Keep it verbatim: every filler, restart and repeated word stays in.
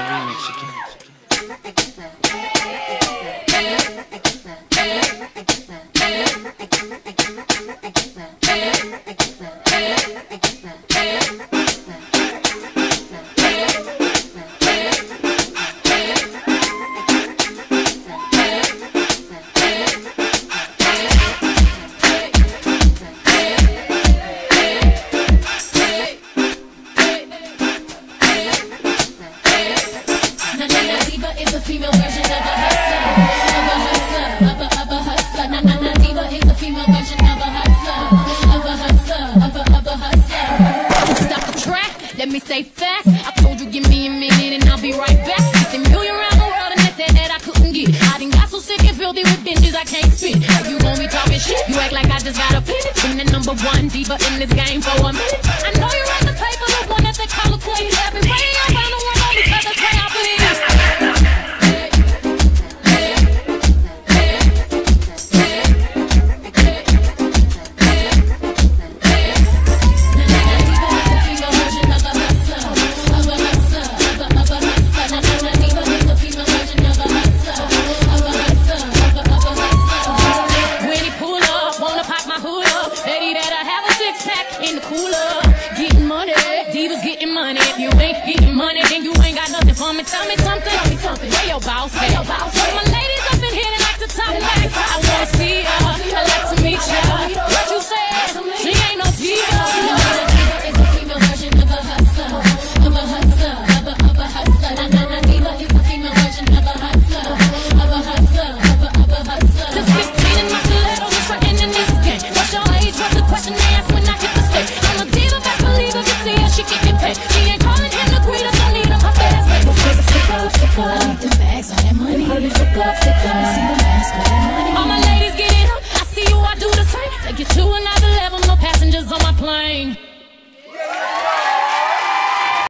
the remix again. Is a female version of a hustler, of a hustler, of a, of a hustler. Na na na, diva is a female version of a hustler, of a hustler, of a, of a hustler. Stop the track, let me stay fast. I told you give me a minute and I'll be right back. Fifty million around the world and they said that I couldn't get. I done got so sick and filthy with binges I can't spit. If you gon' be talking shit, you act like I just got a pin. Been the number one diva in this game for a minute. I know you read the paper, the one that they call a queen. I've been waiting up on the world only cause that's where I believe. In the cooler, getting money, divas getting money. If you ain't getting money, then you ain't got nothing for me. Tell me something, tell me something. Where your boss at? Where your boss at? My ladies up in here, they like to talk back. I wanna see ya, I like to meet ya. What you said? She ain't no diva. No, a diva is a female version of a hustler, of a hustler, of a, of a hustler. Na na na, diva is a female version of a hustler, of a hustler, of a, of a hustler. Just fifteen in my stiletto, just frontin' in this game. What's your age? What's the question they ask when I hit the stage? I'm a diva, best believe if you see her, she can get paid. She ain't calling him the greeter, don't need him, her fast. But this is a stick up, stick up. I need the bags on that money. Sick up, sick